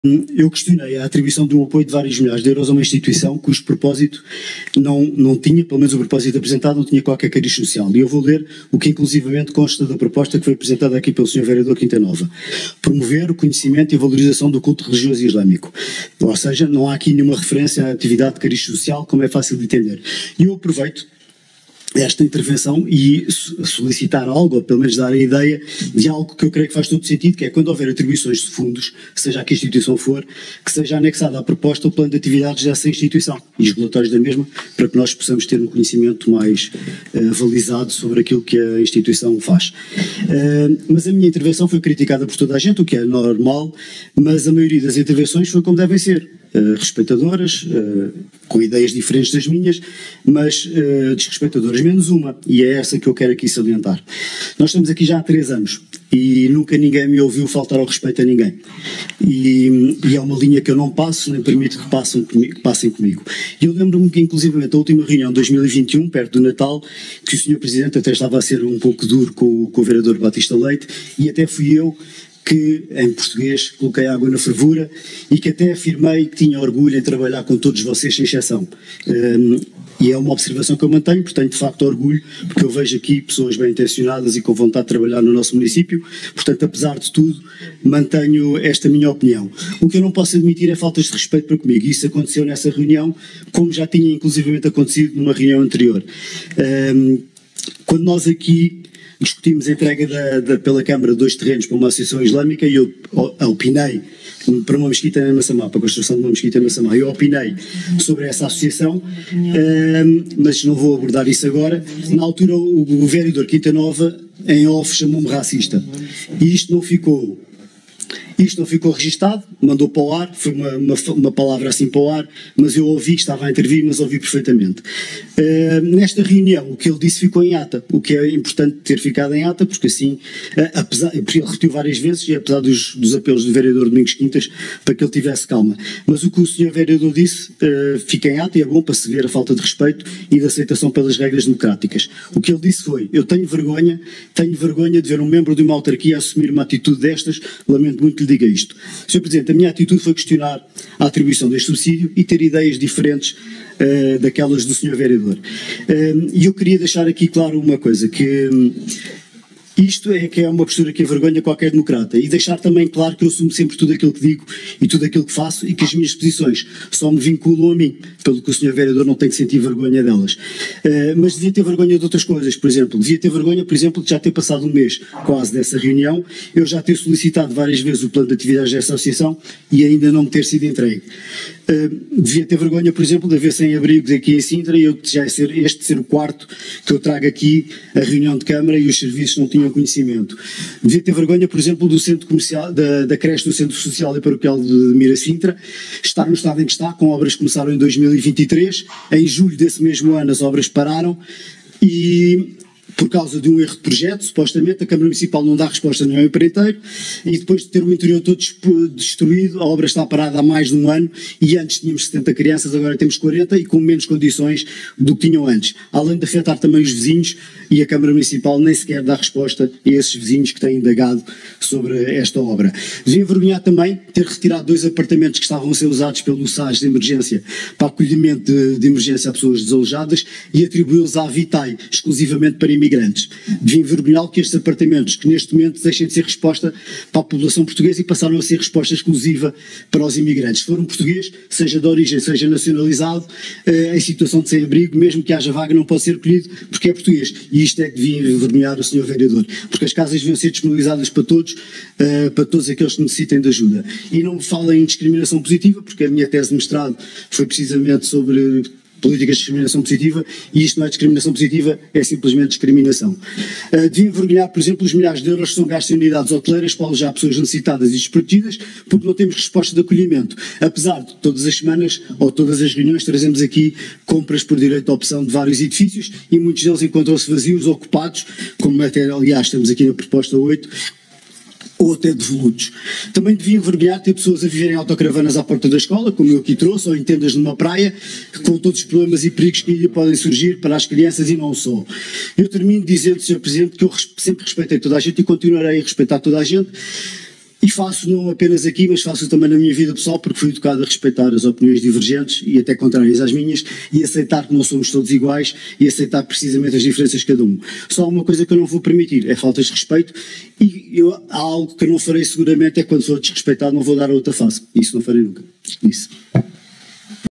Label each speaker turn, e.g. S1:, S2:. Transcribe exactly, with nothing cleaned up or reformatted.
S1: Eu questionei a atribuição de um apoio de vários milhares de euros a uma instituição cujo propósito não, não tinha, pelo menos o propósito apresentado, não tinha qualquer cariz social. E eu vou ler o que inclusivamente consta da proposta que foi apresentada aqui pelo senhor Vereador Quinta Nova. Promover o conhecimento e a valorização do culto religioso islâmico. Ou seja, não há aqui nenhuma referência à atividade de cariz social, como é fácil de entender. E eu aproveito esta intervenção e solicitar algo, ou pelo menos dar a ideia de algo que eu creio que faz todo sentido, que é quando houver atribuições de fundos, seja a que instituição for, que seja anexada à proposta o plano de atividades dessa instituição e os relatórios da mesma, para que nós possamos ter um conhecimento mais uh, balizado sobre aquilo que a instituição faz. Uh, mas a minha intervenção foi criticada por toda a gente, o que é normal, mas a maioria das intervenções foi como devem ser. Uh, respeitadoras, uh, com ideias diferentes das minhas, mas uh, desrespeitadoras, menos uma, e é essa que eu quero aqui salientar. Nós estamos aqui já há três anos e nunca ninguém me ouviu faltar ao respeito a ninguém. E, e é uma linha que eu não passo, nem permito que, passem comigo, que passem comigo. E eu lembro-me que, inclusivamente, a última reunião de dois mil e vinte e um, perto do Natal, que o senhor Presidente até estava a ser um pouco duro com, com o vereador Batista Leite, e até fui eu que, em português, coloquei água na fervura e que até afirmei que tinha orgulho em trabalhar com todos vocês, sem exceção. Um, e é uma observação que eu mantenho, porque tenho de facto orgulho, porque eu vejo aqui pessoas bem intencionadas e com vontade de trabalhar no nosso município. Portanto, apesar de tudo, mantenho esta minha opinião. O que eu não posso admitir é faltas de respeito para comigo. Isso aconteceu nessa reunião, como já tinha inclusivamente acontecido numa reunião anterior. Um, quando nós aqui discutimos a entrega da, da, pela Câmara de dois terrenos para uma associação islâmica e eu opinei para uma mesquita na Massamá, para a construção de uma mesquita na Massamá. Eu opinei sobre essa associação, um, mas não vou abordar isso agora. Na altura o, o vereador Quinta Nova em off chamou-me racista e isto não ficou Isto não ficou registado, mandou para o ar, foi uma, uma, uma palavra assim para o ar, mas eu ouvi, estava a intervir, mas ouvi perfeitamente. Uh, nesta reunião, o que ele disse ficou em ata, o que é importante ter ficado em ata, porque assim, uh, apesar, porque ele repetiu várias vezes, e apesar dos, dos apelos do vereador Domingos Quintas, para que ele tivesse calma. Mas o que o senhor vereador disse, uh, fica em ata e é bom para se ver a falta de respeito e de aceitação pelas regras democráticas. O que ele disse foi, eu tenho vergonha, tenho vergonha de ver um membro de uma autarquia assumir uma atitude destas, lamento muito que lhe diga isto. senhor Presidente, a minha atitude foi questionar a atribuição deste subsídio e ter ideias diferentes uh, daquelas do senhor Vereador. Uh, e eu queria deixar aqui claro uma coisa, que um, isto é que é uma postura que envergonha qualquer democrata, e deixar também claro que eu assumo sempre tudo aquilo que digo e tudo aquilo que faço e que as minhas posições só me vinculam a mim, pelo que o senhor Vereador não tem que sentir vergonha delas. Uh, mas devia ter vergonha de outras coisas, por exemplo, devia ter vergonha, por exemplo, de já ter passado um mês quase dessa reunião, eu já ter solicitado várias vezes o plano de atividades dessa associação e ainda não me ter sido entregue. Uh, devia ter vergonha, por exemplo, de haver sem-abrigos aqui em Sintra e eu já ser, este ser o quarto que eu trago aqui a reunião de Câmara e os serviços não tinham conhecimento. Devia ter vergonha, por exemplo, do centro comercial, da, da creche do Centro Social e Paroquial de Mira Sintra, estar no estado em que está, com obras que começaram em dois mil e vinte e três, em julho desse mesmo ano as obras pararam e por causa de um erro de projeto, supostamente, a Câmara Municipal não dá resposta no empreiteiro e depois de ter o interior todo destruído, a obra está parada há mais de um ano e antes tínhamos setenta crianças, agora temos quarenta e com menos condições do que tinham antes. Além de afetar também os vizinhos e a Câmara Municipal nem sequer dá resposta a esses vizinhos que têm indagado sobre esta obra. Devia envergonhar também ter retirado dois apartamentos que estavam a ser usados pelo S A S de emergência para acolhimento de, de emergência a pessoas desalojadas e atribuí-los à Vitae, exclusivamente para imigrantes. Devia envergonhá-lo que estes apartamentos, que neste momento deixem de ser resposta para a população portuguesa e passaram a ser resposta exclusiva para os imigrantes. Se for um português, seja de origem, seja nacionalizado, eh, em situação de sem-abrigo, mesmo que haja vaga, não pode ser acolhido porque é português. E isto é que devia envergonhar o senhor Vereador, porque as casas deviam ser disponibilizadas para todos, uh, para todos aqueles que necessitem de ajuda. E não me falem em discriminação positiva, porque a minha tese de mestrado foi precisamente sobre políticas de discriminação positiva, e isto não é discriminação positiva, é simplesmente discriminação. Uh, devia envergonhar, por exemplo, os milhares de euros que são gastos em unidades hoteleiras para alojar pessoas necessitadas e desprotegidas, porque não temos resposta de acolhimento. Apesar de todas as semanas, ou todas as reuniões, trazemos aqui compras por direito de opção de vários edifícios, e muitos deles encontram-se vazios, ocupados, como até, aliás, estamos aqui na proposta oito, ou até devolutos. Também devia envergonhar ter pessoas a viverem em autocaravanas à porta da escola, como eu aqui trouxe, ou em tendas numa praia, com todos os problemas e perigos que podem surgir para as crianças e não só. Eu termino dizendo, senhor Presidente, que eu sempre respeitei toda a gente e continuarei a respeitar toda a gente, E faço não apenas aqui, mas faço também na minha vida pessoal, porque fui educado a respeitar as opiniões divergentes e até contrárias às minhas, e aceitar que não somos todos iguais e aceitar precisamente as diferenças de cada um. Só uma coisa que eu não vou permitir é faltas de respeito, e eu, há algo que eu não farei seguramente, é quando for desrespeitado não vou dar a outra face. Isso não farei nunca. Isso.